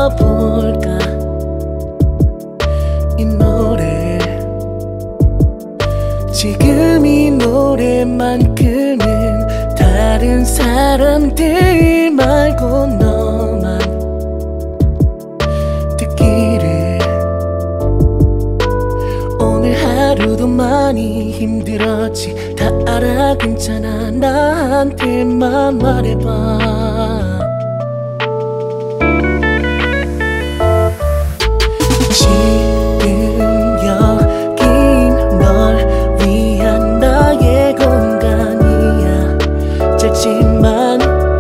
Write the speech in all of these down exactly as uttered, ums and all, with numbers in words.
불러볼까 이 노래. 지금 이 노래만큼은 다른 사람들 말고 너만 듣기를. 오늘 하루도 많이 힘들었지. 다 알아 괜찮아 나한테만 말해봐. 지금 여긴 널 위한 나의 공간이야. 짧지만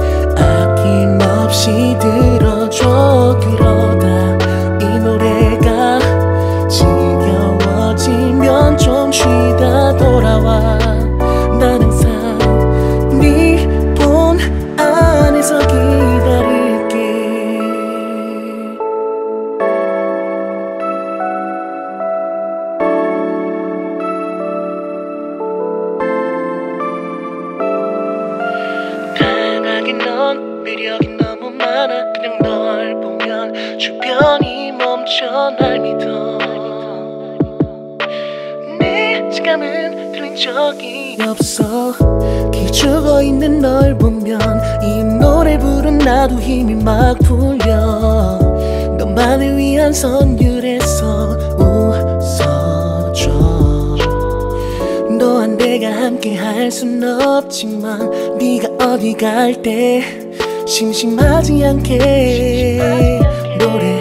아낌없이 들어줘. 그러다 이 노래가 지겨워지면 좀 쉬다 돌아와. 난 항상 네 폰 안에서 기다릴게. 다양하게 넌 매력이 너무 많아. 그냥 널 보면 주변이 멈춰 날 믿어. 내 시감은 틀린 적이 없어. 기죽어 있는 널 보면 이 노래 부른 나도 힘이 막 풀려. 너만을 위한 선율에서 웃어줘. 너와 내가 함께 할 순 없지만 네가 어디 갈 때 심심하지 않게 노래